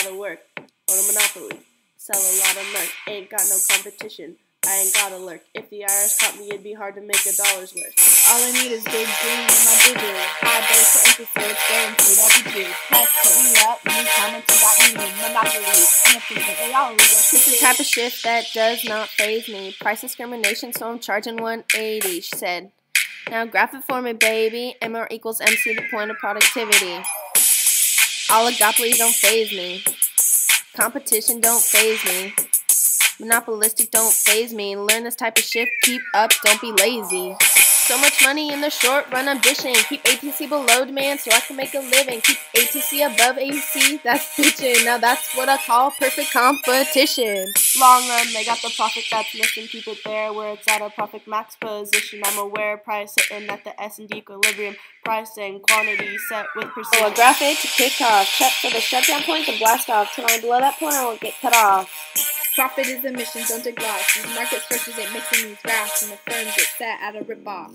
lot of work. Own a monopoly. Sell a lot of merch. Ain't got no competition. I ain't gotta lurk. If the IRS caught me, it'd be hard to make $1 worth. All I need is big green in my boo-boo. High base for emphasis, guaranteed I'll be due. Press, put me up, new comments about me, monopolies, inefficient, they all It's the type of shit that does not faze me. Price discrimination, so I'm charging $180, she said. Now graph it for me, baby. MR equals MC, the point of productivity. Oligopolies don't faze me. Competition don't faze me. Monopolistic don't faze me. Learn this type of shit, keep up, don't be lazy. So much money in the short run, I'm dishing. Keep ATC below demand so I can make a living. Keep ATC above AC, that's bitchin'. Now that's what I call perfect competition. Long run, they got the profit that's missing. Keep it there where it's at a profit max position. I'm aware price sitting at the S&D equilibrium. Price and quantity set with precision. A graphic to kick off. Check for the shutdown point to blast off. Till I'm below that point, I won't get cut off. Profit is the mission, don't take loss. These market sources ain't mixing these graphs, and the firms get set at a rip-off.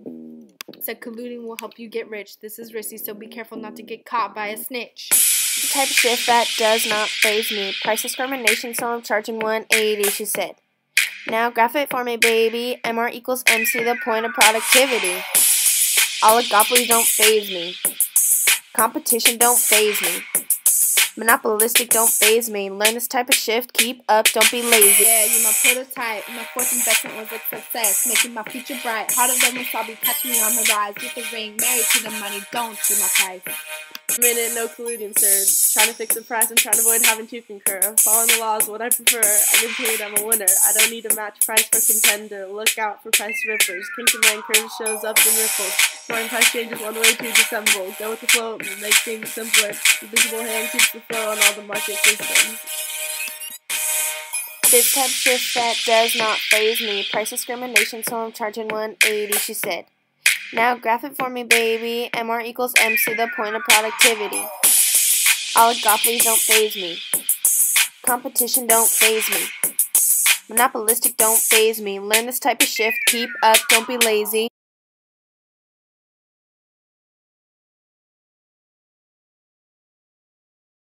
Said colluding will help you get rich. This is risky, so be careful not to get caught by a snitch. The type of shit that does not faze me. Price discrimination, so I'm charging $180, she said. Now graph it for me, baby. MR equals MC, the point of productivity. Oligopolies don't faze me. Competition don't faze me. Monopolistic don't faze me. Learn this type of shift, keep up, don't be lazy. Yeah, you're my prototype. My fourth investment was a success, making my future bright. Harder than wasabi, catch me on the rise. Get the ring, married to the money, don't see my price. Minute, no colluding, sir. Trying to fix the price and trying to avoid having to concur. Following the laws, what I prefer. I get paid, I'm a winner. I don't need a match price for contender. Look out for price rippers. Kinkerman curve shows up in ripples. Foreign price changes one way to dissemble. Go with the flow, make things simpler. The visible hand keeps the flow on all the market systems. This type of shift that does not faze me. Price discrimination, so I'm charging $180, she said. Now graph it for me, baby. MR equals MC, the point of productivity. Oligopolies don't faze me. Competition don't faze me. Monopolistic don't faze me. Learn this type of shift, keep up, don't be lazy.